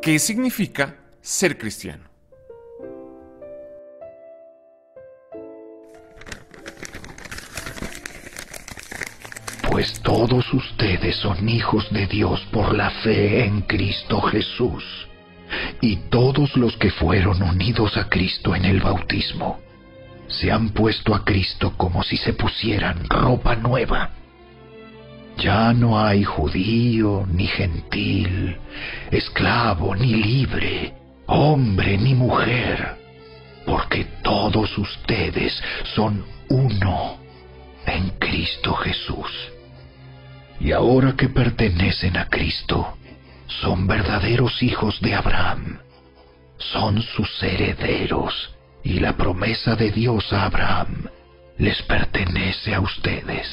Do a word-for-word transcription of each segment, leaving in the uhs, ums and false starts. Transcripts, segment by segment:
¿Qué significa ser cristiano? Pues todos ustedes son hijos de Dios por la fe en Cristo Jesús, y todos los que fueron unidos a Cristo en el bautismo se han puesto a Cristo como si se pusieran ropa nueva. Ya no hay judío ni gentil, esclavo ni libre, hombre ni mujer, porque todos ustedes son uno en Cristo Jesús. Y ahora que pertenecen a Cristo, son verdaderos hijos de Abraham, son sus herederos, y la promesa de Dios a Abraham les pertenece a ustedes.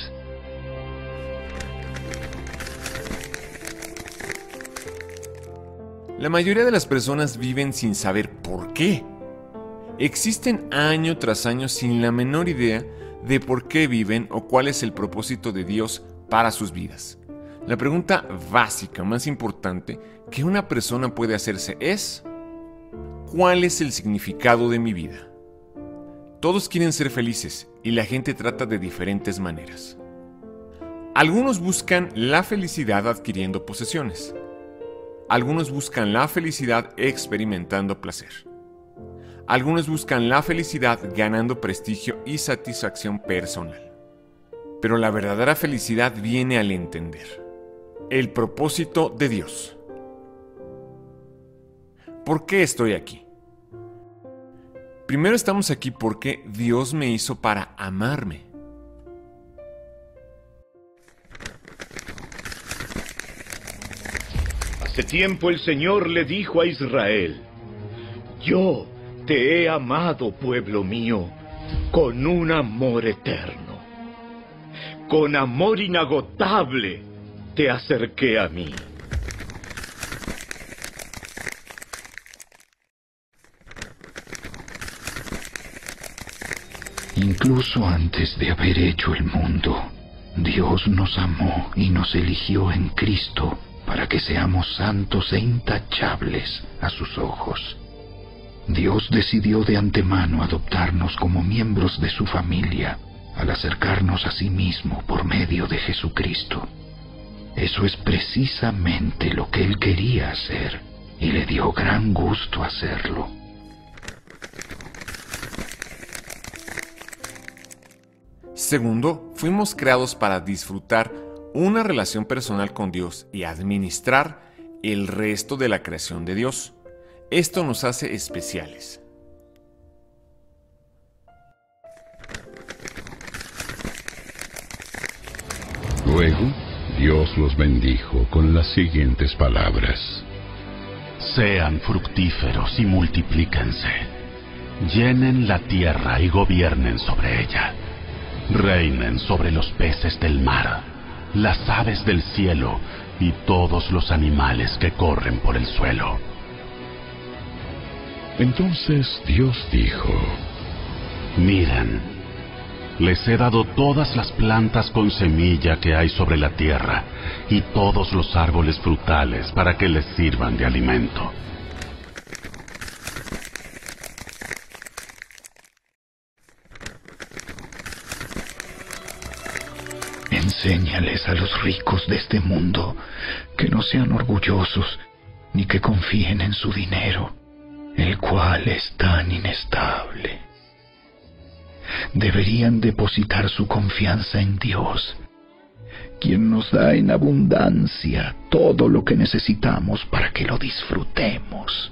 La mayoría de las personas viven sin saber por qué. Existen año tras año sin la menor idea de por qué viven o cuál es el propósito de Dios para sus vidas. La pregunta básica más importante que una persona puede hacerse es: ¿cuál es el significado de mi vida? Todos quieren ser felices y la gente trata de diferentes maneras. Algunos buscan la felicidad adquiriendo posesiones. Algunos buscan la felicidad experimentando placer. Algunos buscan la felicidad ganando prestigio y satisfacción personal. Pero la verdadera felicidad viene al entender el propósito de Dios. ¿Por qué estoy aquí? Primero estamos aquí porque Dios me hizo para amarme. Hace tiempo el Señor le dijo a Israel: yo te he amado, pueblo mío, con un amor eterno. Con amor inagotable te acerqué a mí. Incluso antes de haber hecho el mundo, Dios nos amó y nos eligió en Cristo para que seamos santos e intachables a sus ojos. Dios decidió de antemano adoptarnos como miembros de su familia al acercarnos a sí mismo por medio de Jesucristo. Eso es precisamente lo que Él quería hacer y le dio gran gusto hacerlo. Segundo, fuimos creados para disfrutar una relación personal con Dios y administrar el resto de la creación de Dios. Esto nos hace especiales. Luego, Dios los bendijo con las siguientes palabras: sean fructíferos y multiplíquense. Llenen la tierra y gobiernen sobre ella. Reinen sobre los peces del mar, las aves del cielo y todos los animales que corren por el suelo. Entonces Dios dijo: miren, les he dado todas las plantas con semilla que hay sobre la tierra y todos los árboles frutales para que les sirvan de alimento. Enséñales a los ricos de este mundo que no sean orgullosos ni que confíen en su dinero, el cual es tan inestable. Deberían depositar su confianza en Dios, quien nos da en abundancia todo lo que necesitamos para que lo disfrutemos.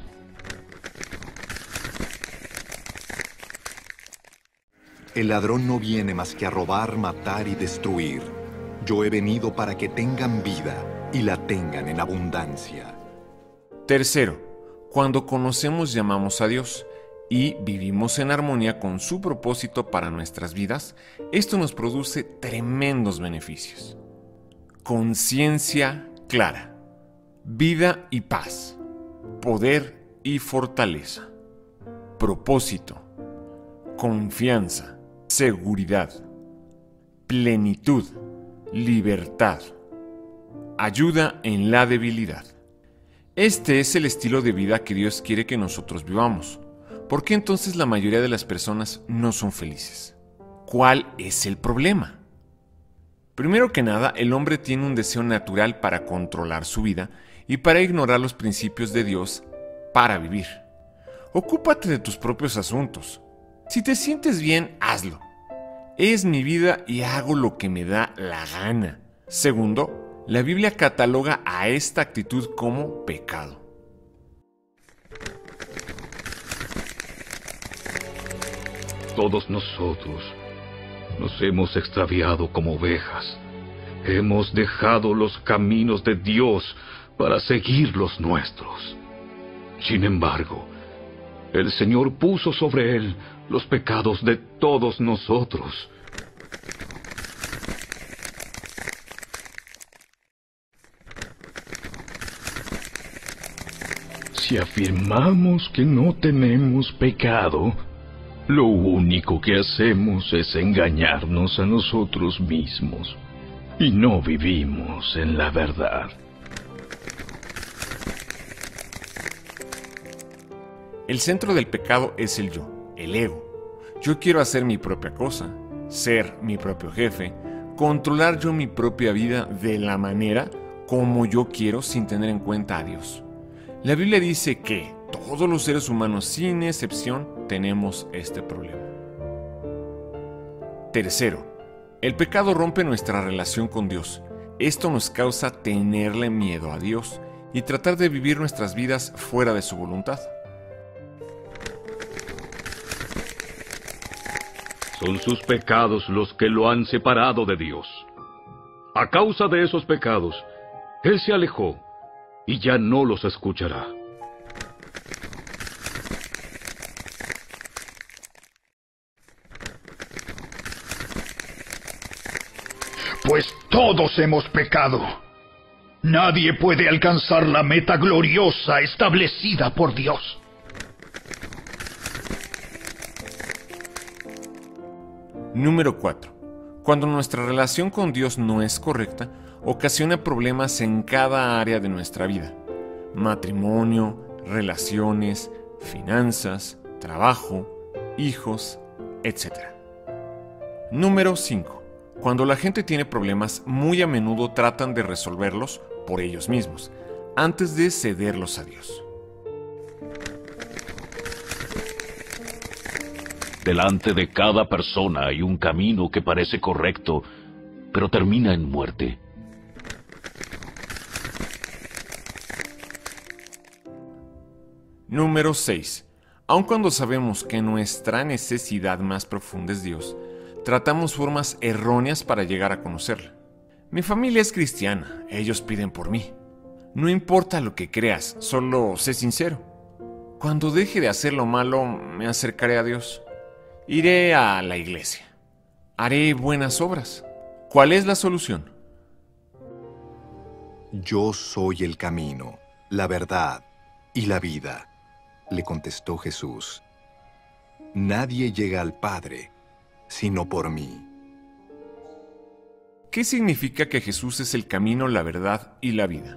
El ladrón no viene más que a robar, matar y destruir. Yo he venido para que tengan vida y la tengan en abundancia. Tercero, cuando conocemos y amamos a Dios y vivimos en armonía con su propósito para nuestras vidas, esto nos produce tremendos beneficios. Conciencia clara, vida y paz, poder y fortaleza, propósito, confianza, seguridad, plenitud, libertad, ayuda en la debilidad. Este es el estilo de vida que Dios quiere que nosotros vivamos. ¿Por qué entonces la mayoría de las personas no son felices? ¿Cuál es el problema? Primero que nada, el hombre tiene un deseo natural para controlar su vida y para ignorar los principios de Dios para vivir. Ocúpate de tus propios asuntos. Si te sientes bien, hazlo. Es mi vida y hago lo que me da la gana. Segundo, la Biblia cataloga a esta actitud como pecado. Todos nosotros nos hemos extraviado como ovejas. Hemos dejado los caminos de Dios para seguir los nuestros. Sin embargo, el Señor puso sobre él los pecados de todos nosotros. Si afirmamos que no tenemos pecado, lo único que hacemos es engañarnos a nosotros mismos y no vivimos en la verdad. El centro del pecado es el yo, el ego. Yo quiero hacer mi propia cosa, ser mi propio jefe, controlar yo mi propia vida de la manera como yo quiero sin tener en cuenta a Dios. La Biblia dice que todos los seres humanos, sin excepción, tenemos este problema. Tercero, el pecado rompe nuestra relación con Dios. Esto nos causa tenerle miedo a Dios y tratar de vivir nuestras vidas fuera de su voluntad. Son sus pecados los que lo han separado de Dios. A causa de esos pecados, Él se alejó y ya no los escuchará. Pues todos hemos pecado. Nadie puede alcanzar la meta gloriosa establecida por Dios. Número cuatro. Cuando nuestra relación con Dios no es correcta, ocasiona problemas en cada área de nuestra vida. Matrimonio, relaciones, finanzas, trabajo, hijos, etcétera. Número cinco. Cuando la gente tiene problemas, muy a menudo tratan de resolverlos por ellos mismos, antes de cederlos a Dios. Delante de cada persona hay un camino que parece correcto, pero termina en muerte. Número seis. Aun cuando sabemos que nuestra necesidad más profunda es Dios, tratamos formas erróneas para llegar a conocerla. Mi familia es cristiana, ellos piden por mí. No importa lo que creas, solo sé sincero. Cuando deje de hacer lo malo, me acercaré a Dios. Iré a la iglesia. Haré buenas obras. ¿Cuál es la solución? Yo soy el camino, la verdad y la vida, le contestó Jesús. Nadie llega al Padre sino por mí. ¿Qué significa que Jesús es el camino, la verdad y la vida?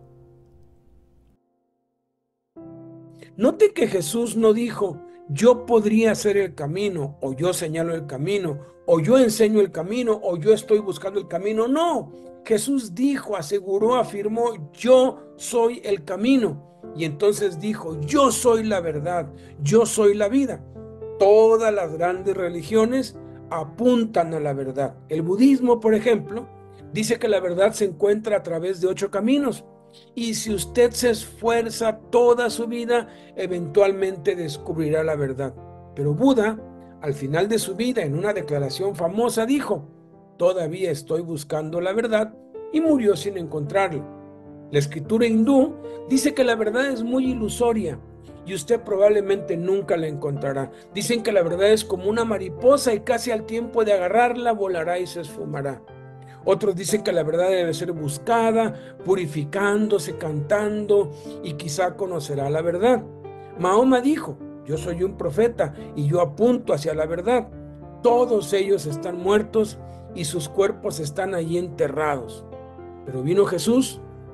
Note que Jesús no dijo, yo podría ser el camino, o yo señalo el camino, o yo enseño el camino, o yo estoy buscando el camino. No, Jesús dijo, aseguró, afirmó, yo soy el camino. Y entonces dijo, yo soy la verdad, yo soy la vida. Todas las grandes religiones apuntan a la verdad. El budismo, por ejemplo, dice que la verdad se encuentra a través de ocho caminos. Y si usted se esfuerza toda su vida, eventualmente descubrirá la verdad. Pero Buda, al final de su vida, en una declaración famosa, dijo, todavía estoy buscando la verdad, y murió sin encontrarla. La escritura hindú dice que la verdad es muy ilusoria, y usted probablemente nunca la encontrará. Dicen que la verdad es como una mariposa y casi al tiempo de agarrarla volará y se esfumará. Otros dicen que la verdad debe ser buscada, purificándose, cantando, y quizá conocerá la verdad. Mahoma dijo, yo soy un profeta y yo apunto hacia la verdad. Todos ellos están muertos y sus cuerpos están allí enterrados. Pero vino Jesús,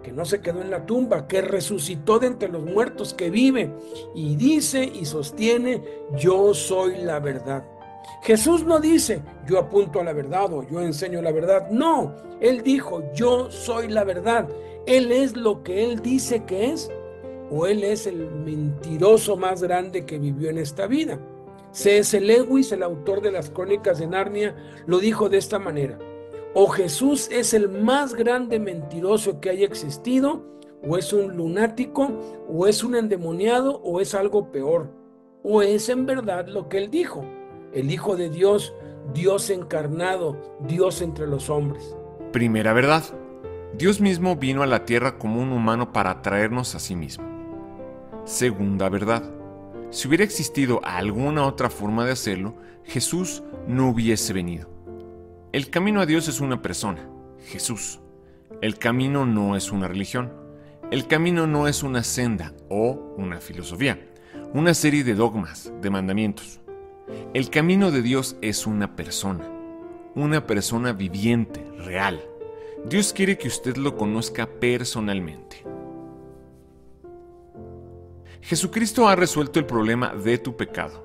que no se quedó en la tumba, que resucitó de entre los muertos, que vive y dice y sostiene: yo soy la verdad. Jesús no dice: yo apunto a la verdad o yo enseño la verdad. No, Él dijo: yo soy la verdad. Él es lo que Él dice que es, o Él es el mentiroso más grande que vivió en esta vida. C S Lewis, el autor de las Crónicas de Narnia, lo dijo de esta manera: o Jesús es el más grande mentiroso que haya existido, o es un lunático, o es un endemoniado, o es algo peor, o es en verdad lo que Él dijo, el Hijo de Dios, Dios encarnado, Dios entre los hombres. Primera verdad: Dios mismo vino a la tierra como un humano para traernos a sí mismo. Segunda verdad: si hubiera existido alguna otra forma de hacerlo, Jesús no hubiese venido. El camino a Dios es una persona, Jesús. El camino no es una religión. El camino no es una senda o una filosofía, una serie de dogmas, de mandamientos. El camino de Dios es una persona, una persona viviente, real. Dios quiere que usted lo conozca personalmente. Jesucristo ha resuelto el problema de tu pecado.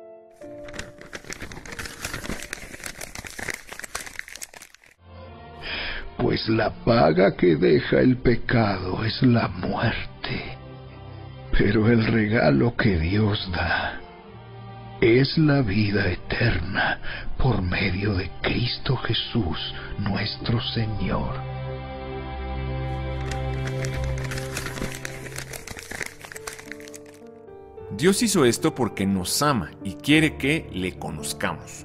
Pues la paga que deja el pecado es la muerte, pero el regalo que Dios da es la vida eterna por medio de Cristo Jesús, nuestro Señor. Dios hizo esto porque nos ama y quiere que le conozcamos.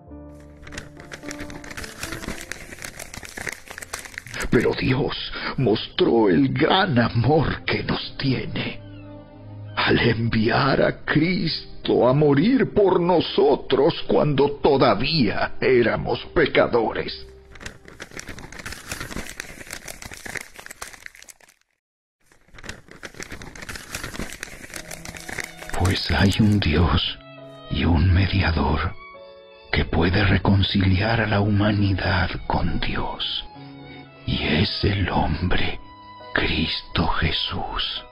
Pero Dios mostró el gran amor que nos tiene al enviar a Cristo a morir por nosotros cuando todavía éramos pecadores. Pues hay un Dios y un mediador que puede reconciliar a la humanidad con Dios, y es el hombre, Cristo Jesús.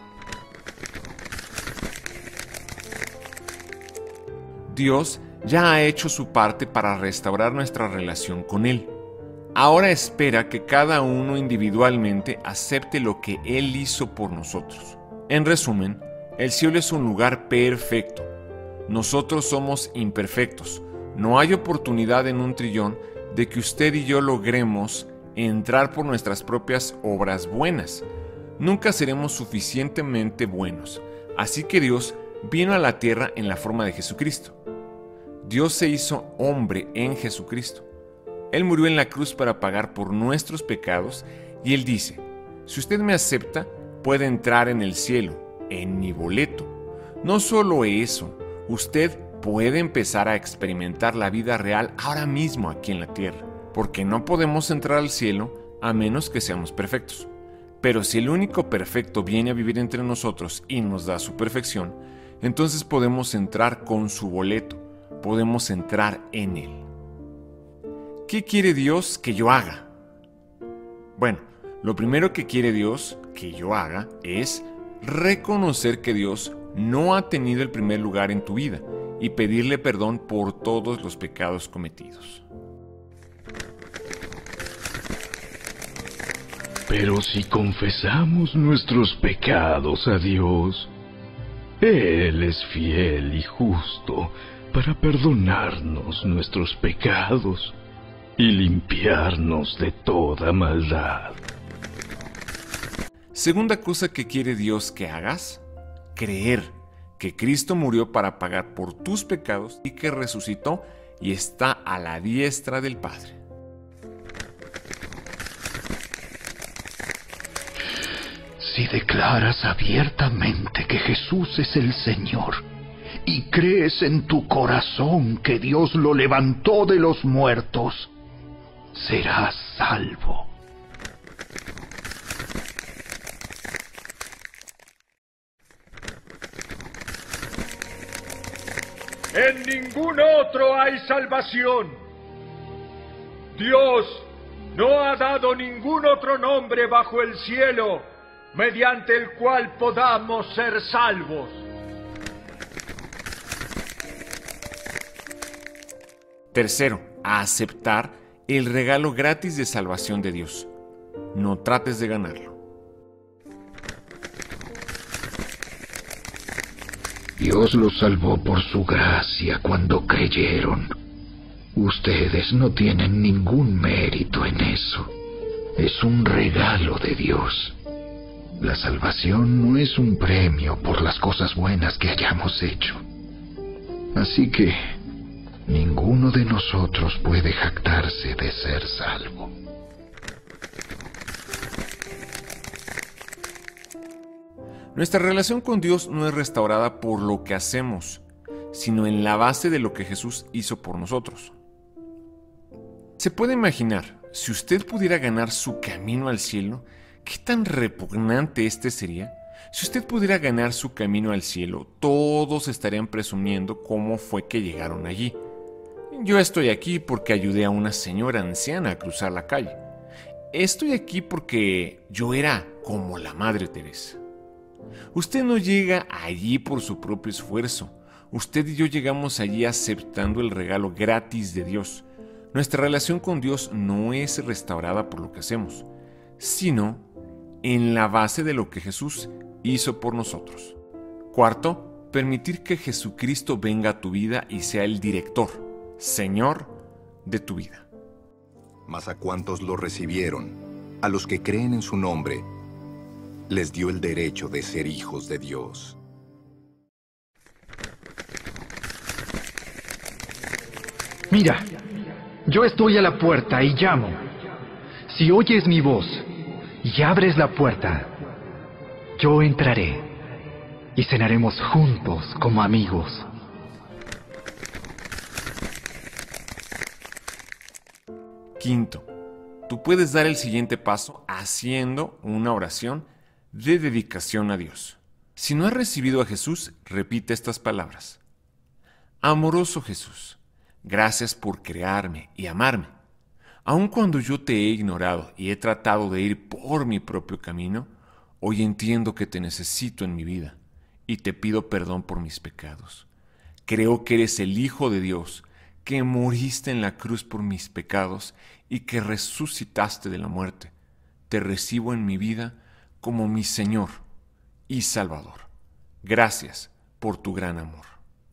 Dios ya ha hecho su parte para restaurar nuestra relación con Él. Ahora espera que cada uno individualmente acepte lo que Él hizo por nosotros. En resumen, el cielo es un lugar perfecto. Nosotros somos imperfectos. No hay oportunidad en un trillón de que usted y yo logremos entrar por nuestras propias obras buenas. Nunca seremos suficientemente buenos. Así que Dios vino a la tierra en la forma de Jesucristo. Dios se hizo hombre en Jesucristo. Él murió en la cruz para pagar por nuestros pecados y Él dice: si usted me acepta, puede entrar en el cielo, en mi boleto. No solo eso, usted puede empezar a experimentar la vida real ahora mismo aquí en la tierra, porque no podemos entrar al cielo a menos que seamos perfectos. Pero si el único perfecto viene a vivir entre nosotros y nos da su perfección, entonces podemos entrar con su boleto, podemos entrar en Él. ¿Qué quiere Dios que yo haga? Bueno, lo primero que quiere Dios que yo haga es reconocer que Dios no ha tenido el primer lugar en tu vida y pedirle perdón por todos los pecados cometidos. Pero si confesamos nuestros pecados a Dios, Él es fiel y justo para perdonarnos nuestros pecados y limpiarnos de toda maldad. Segunda cosa que quiere Dios que hagas: creer que Cristo murió para pagar por tus pecados y que resucitó y está a la diestra del Padre. Si declaras abiertamente que Jesús es el Señor y crees en tu corazón que Dios lo levantó de los muertos, serás salvo. En ningún otro hay salvación. Dios no ha dado ningún otro nombre bajo el cielo mediante el cual podamos ser salvos. Tercero, a aceptar el regalo gratis de salvación de Dios. No trates de ganarlo. Dios los salvó por su gracia cuando creyeron. Ustedes no tienen ningún mérito en eso. Es un regalo de Dios. La salvación no es un premio por las cosas buenas que hayamos hecho. Así que ninguno de nosotros puede jactarse de ser salvo. Nuestra relación con Dios no es restaurada por lo que hacemos, sino en la base de lo que Jesús hizo por nosotros. ¿Se puede imaginar, si usted pudiera ganar su camino al cielo, qué tan repugnante este sería? Si usted pudiera ganar su camino al cielo, todos estarían presumiendo cómo fue que llegaron allí. Yo estoy aquí porque ayudé a una señora anciana a cruzar la calle. Estoy aquí porque yo era como la Madre Teresa. Usted no llega allí por su propio esfuerzo. Usted y yo llegamos allí aceptando el regalo gratis de Dios. Nuestra relación con Dios no es restaurada por lo que hacemos, sino en la base de lo que Jesús hizo por nosotros. Cuarto, permitir que Jesucristo venga a tu vida y sea el director, Señor de tu vida. Mas a cuantos lo recibieron, a los que creen en su nombre, les dio el derecho de ser hijos de Dios. Mira, yo estoy a la puerta y llamo. Si oyes mi voz y abres la puerta, yo entraré y cenaremos juntos como amigos. Quinto, tú puedes dar el siguiente paso haciendo una oración de dedicación a Dios. Si no has recibido a Jesús, repite estas palabras. Amoroso Jesús, gracias por crearme y amarme. Aun cuando yo te he ignorado y he tratado de ir por mi propio camino, hoy entiendo que te necesito en mi vida y te pido perdón por mis pecados. Creo que eres el Hijo de Dios, que moriste en la cruz por mis pecados y que resucitaste de la muerte. Te recibo en mi vida como mi Señor y Salvador. Gracias por tu gran amor.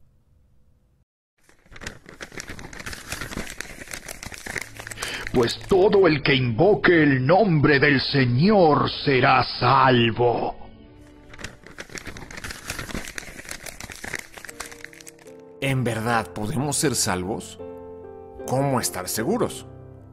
Pues todo el que invoque el nombre del Señor será salvo. ¿En verdad podemos ser salvos? ¿Cómo estar seguros?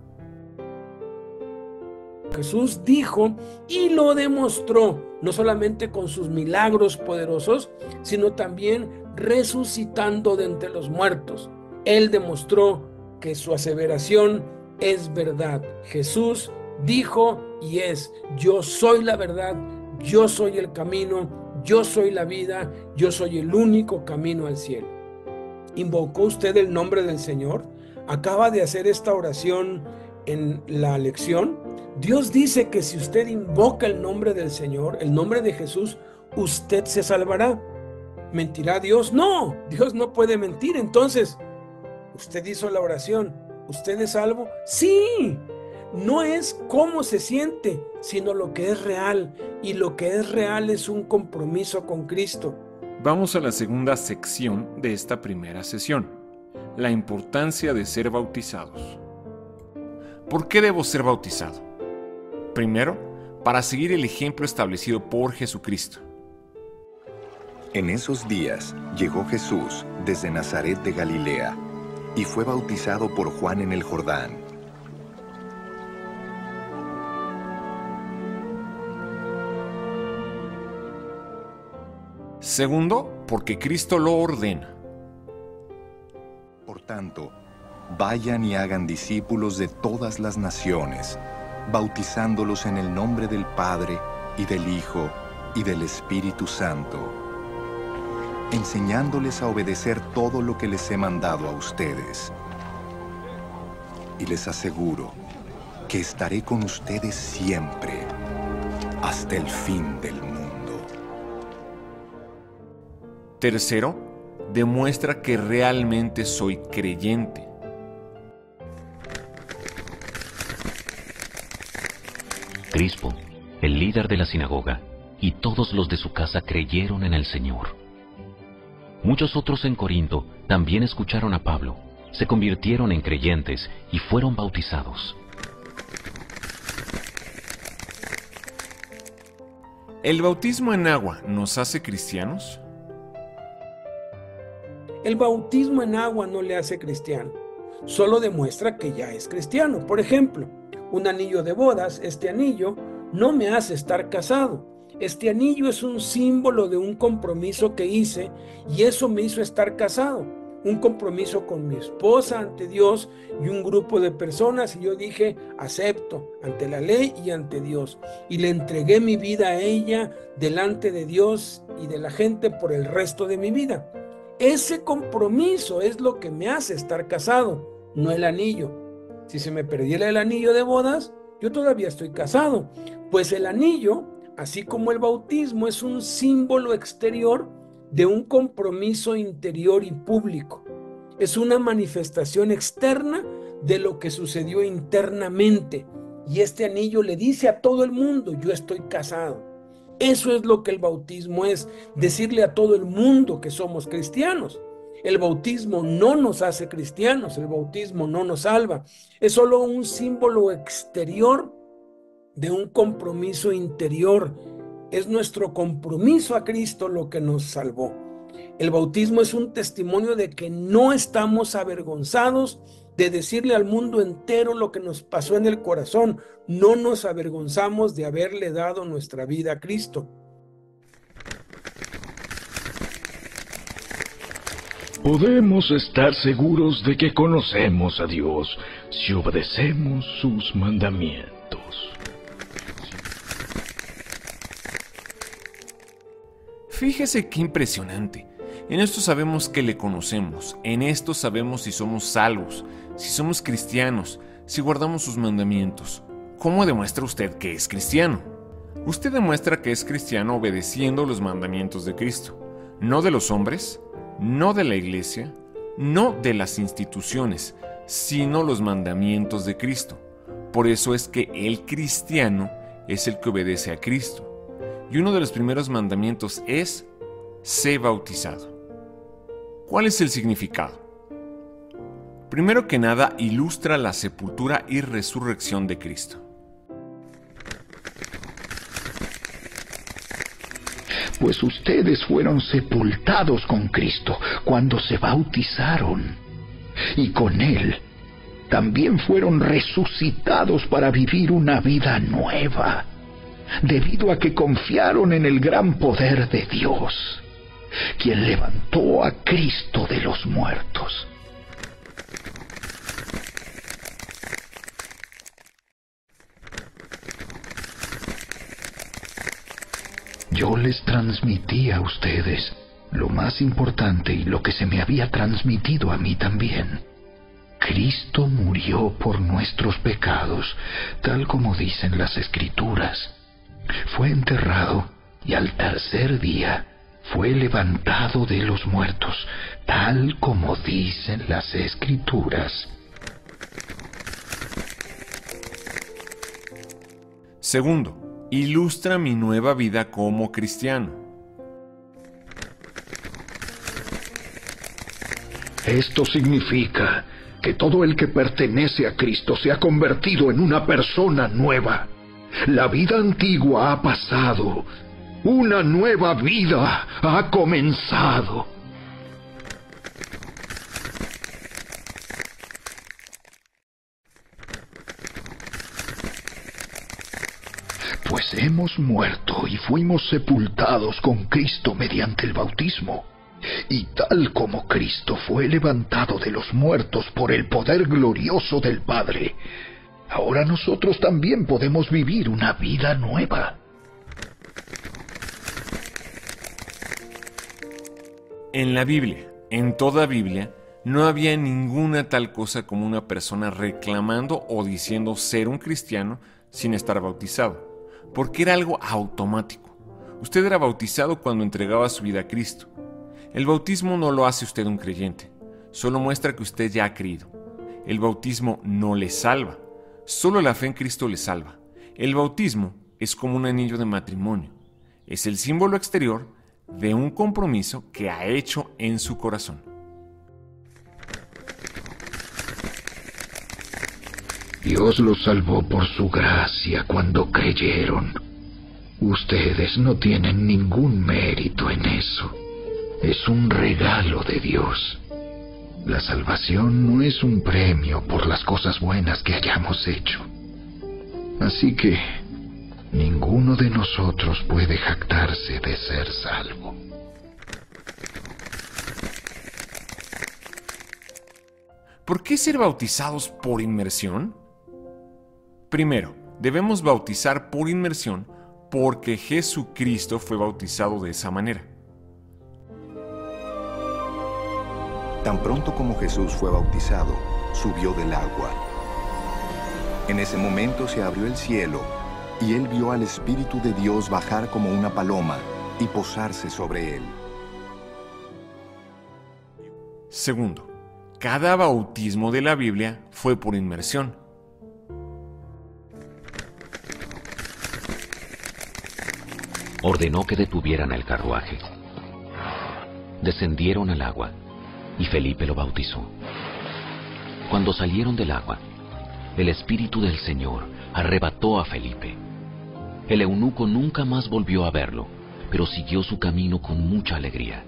Jesús dijo y lo demostró, no solamente con sus milagros poderosos, sino también resucitando de entre los muertos. Él demostró que su aseveración es verdad. Jesús dijo y es: yo soy la verdad, yo soy el camino, yo soy la vida, yo soy el único camino al cielo. ¿Invocó usted el nombre del Señor? ¿Acaba de hacer esta oración en la lección? Dios dice que si usted invoca el nombre del Señor, el nombre de Jesús, usted se salvará. ¿Mentirá Dios? No, Dios no puede mentir. Entonces, usted hizo la oración, ¿usted es salvo? Sí, no es cómo se siente, sino lo que es real. Y lo que es real es un compromiso con Cristo. Vamos a la segunda sección de esta primera sesión, la importancia de ser bautizados. ¿Por qué debo ser bautizado? Primero, para seguir el ejemplo establecido por Jesucristo. En esos días llegó Jesús desde Nazaret de Galilea y fue bautizado por Juan en el Jordán. Segundo, porque Cristo lo ordena. Por tanto, vayan y hagan discípulos de todas las naciones, bautizándolos en el nombre del Padre, y del Hijo, y del Espíritu Santo, enseñándoles a obedecer todo lo que les he mandado a ustedes. Y les aseguro que estaré con ustedes siempre, hasta el fin del mundo. Tercero, demuestra que realmente soy creyente. Crispo, el líder de la sinagoga, y todos los de su casa creyeron en el Señor. Muchos otros en Corinto también escucharon a Pablo, se convirtieron en creyentes y fueron bautizados. ¿El bautismo en agua nos hace cristianos? El bautismo en agua no le hace cristiano, solo demuestra que ya es cristiano. Por ejemplo, un anillo de bodas, este anillo no me hace estar casado. Este anillo es un símbolo de un compromiso que hice y eso me hizo estar casado. Un compromiso con mi esposa ante Dios y un grupo de personas, y yo dije, acepto ante la ley y ante Dios. Y le entregué mi vida a ella delante de Dios y de la gente por el resto de mi vida. Ese compromiso es lo que me hace estar casado, no el anillo. Si se me perdiera el anillo de bodas, yo todavía estoy casado, pues el anillo, así como el bautismo, es un símbolo exterior de un compromiso interior y público. Es una manifestación externa de lo que sucedió internamente. Y este anillo le dice a todo el mundo, yo estoy casado. Eso es lo que el bautismo es, decirle a todo el mundo que somos cristianos. El bautismo no nos hace cristianos, el bautismo no nos salva. Es solo un símbolo exterior de un compromiso interior. Es nuestro compromiso a Cristo lo que nos salvó. El bautismo es un testimonio de que no estamos avergonzados de decirle al mundo entero lo que nos pasó en el corazón. No nos avergonzamos de haberle dado nuestra vida a Cristo. Podemos estar seguros de que conocemos a Dios si obedecemos sus mandamientos. Fíjese qué impresionante. En esto sabemos que le conocemos, en esto sabemos si somos salvos, si somos cristianos, si guardamos sus mandamientos. ¿Cómo demuestra usted que es cristiano? Usted demuestra que es cristiano obedeciendo los mandamientos de Cristo, no de los hombres, no de la iglesia, no de las instituciones, sino los mandamientos de Cristo. Por eso es que el cristiano es el que obedece a Cristo. Y uno de los primeros mandamientos es, sé bautizado. ¿Cuál es el significado? Primero que nada, ilustra la sepultura y resurrección de Cristo. Pues ustedes fueron sepultados con Cristo cuando se bautizaron, y con Él también fueron resucitados para vivir una vida nueva, debido a que confiaron en el gran poder de Dios, quien levantó a Cristo de los muertos. Yo les transmití a ustedes lo más importante y lo que se me había transmitido a mí también. Cristo murió por nuestros pecados, tal como dicen las Escrituras. Fue enterrado y al tercer día fue levantado de los muertos, tal como dicen las Escrituras. Segundo, ilustra mi nueva vida como cristiano. Esto significa que todo el que pertenece a Cristo se ha convertido en una persona nueva. La vida antigua ha pasado. Una nueva vida ha comenzado. Pues hemos muerto y fuimos sepultados con Cristo mediante el bautismo. Y tal como Cristo fue levantado de los muertos por el poder glorioso del Padre, ahora nosotros también podemos vivir una vida nueva. En la Biblia, en toda Biblia, no había ninguna tal cosa como una persona reclamando o diciendo ser un cristiano sin estar bautizado, porque era algo automático. Usted era bautizado cuando entregaba su vida a Cristo. El bautismo no lo hace usted un creyente, solo muestra que usted ya ha creído. El bautismo no le salva, solo la fe en Cristo le salva. El bautismo es como un anillo de matrimonio, es el símbolo exterior de un compromiso que ha hecho en su corazón. Dios los salvó por su gracia cuando creyeron. Ustedes no tienen ningún mérito en eso. Es un regalo de Dios. La salvación no es un premio por las cosas buenas que hayamos hecho. Así que ninguno de nosotros puede jactarse de ser salvo. ¿Por qué ser bautizados por inmersión? Primero, debemos bautizar por inmersión porque Jesucristo fue bautizado de esa manera. Tan pronto como Jesús fue bautizado, subió del agua. En ese momento se abrió el cielo y él vio al Espíritu de Dios bajar como una paloma y posarse sobre él. Segundo, cada bautismo de la Biblia fue por inmersión. Ordenó que detuvieran el carruaje. Descendieron al agua y Felipe lo bautizó. Cuando salieron del agua, el Espíritu del Señor arrebató a Felipe. El eunuco nunca más volvió a verlo, pero siguió su camino con mucha alegría.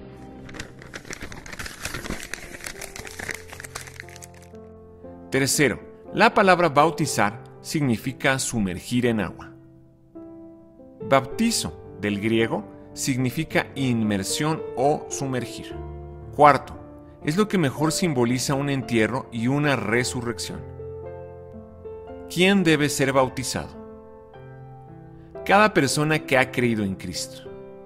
Tercero, la palabra bautizar significa sumergir en agua. Bautizo, del griego, significa inmersión o sumergir. Cuarto, es lo que mejor simboliza un entierro y una resurrección. ¿Quién debe ser bautizado? Cada persona que ha creído en Cristo.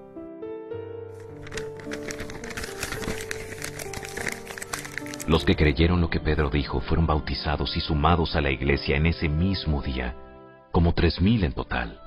Los que creyeron lo que Pedro dijo fueron bautizados y sumados a la iglesia en ese mismo día, como tres mil en total.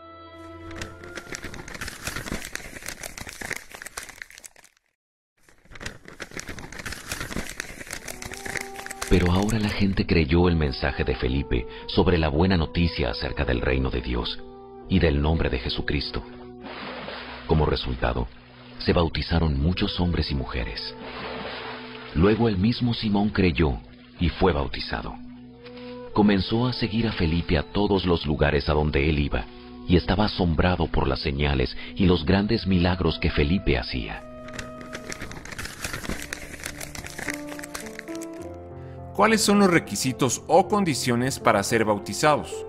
Pero ahora la gente creyó el mensaje de Felipe sobre la buena noticia acerca del reino de Dios y del nombre de Jesucristo. Como resultado, se bautizaron muchos hombres y mujeres. Luego el mismo Simón creyó y fue bautizado. Comenzó a seguir a Felipe a todos los lugares a donde él iba y estaba asombrado por las señales y los grandes milagros que Felipe hacía. ¿Cuáles son los requisitos o condiciones para ser bautizados?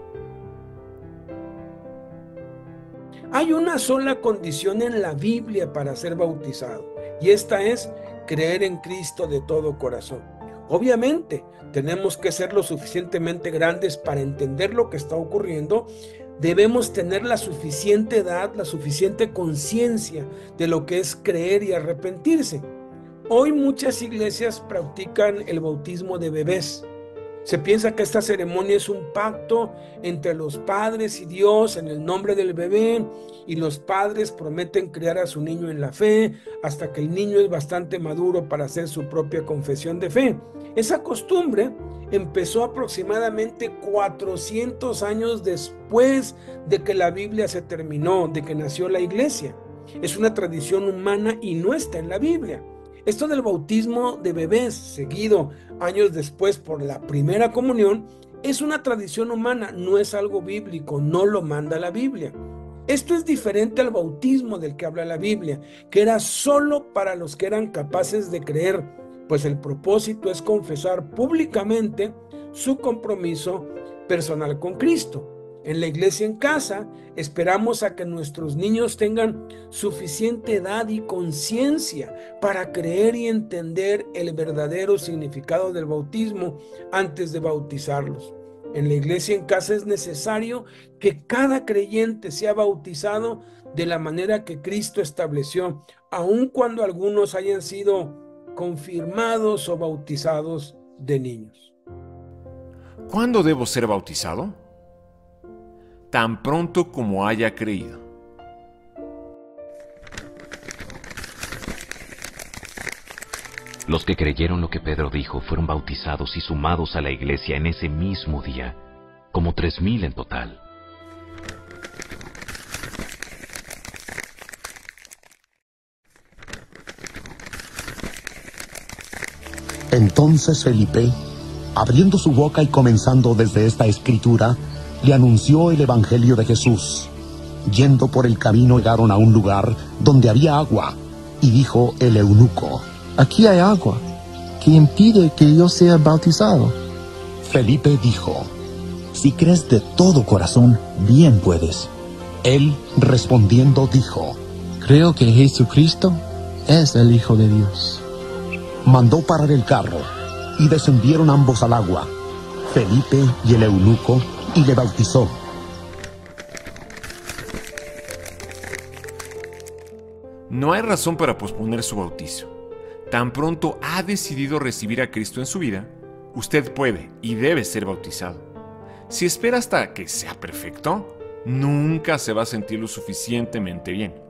Hay una sola condición en la Biblia para ser bautizado, y esta es creer en Cristo de todo corazón. Obviamente, tenemos que ser lo suficientemente grandes para entender lo que está ocurriendo. Debemos tener la suficiente edad, la suficiente conciencia de lo que es creer y arrepentirse. Hoy muchas iglesias practican el bautismo de bebés. Se piensa que esta ceremonia es un pacto entre los padres y Dios en el nombre del bebé, y los padres prometen criar a su niño en la fe hasta que el niño es bastante maduro para hacer su propia confesión de fe. Esa costumbre empezó aproximadamente cuatrocientos años después de que la Biblia se terminó, de que nació la iglesia. Es una tradición humana y no está en la Biblia. Esto del bautismo de bebés, seguido años después por la primera comunión, es una tradición humana, no es algo bíblico, no lo manda la Biblia. Esto es diferente al bautismo del que habla la Biblia, que era solo para los que eran capaces de creer, pues el propósito es confesar públicamente su compromiso personal con Cristo. En la iglesia en casa esperamos a que nuestros niños tengan suficiente edad y conciencia para creer y entender el verdadero significado del bautismo antes de bautizarlos. En la iglesia en casa es necesario que cada creyente sea bautizado de la manera que Cristo estableció, aun cuando algunos hayan sido confirmados o bautizados de niños. ¿Cuándo debo ser bautizado? Tan pronto como haya creído. Los que creyeron lo que Pedro dijo fueron bautizados y sumados a la iglesia en ese mismo día, como tres mil en total. Entonces Felipe, abriendo su boca y comenzando desde esta escritura, le anunció el evangelio de Jesús. Yendo por el camino llegaron a un lugar donde había agua, y dijo el eunuco: aquí hay agua, ¿qué impide que yo sea bautizado? Felipe dijo: si crees de todo corazón, bien puedes. Él respondiendo dijo: creo que Jesucristo es el Hijo de Dios. Mandó parar el carro, y descendieron ambos al agua, Felipe y el eunuco, y le bautizó. No hay razón para posponer su bautizo. Tan pronto ha decidido recibir a Cristo en su vida, usted puede y debe ser bautizado. Si espera hasta que sea perfecto, nunca se va a sentir lo suficientemente bien.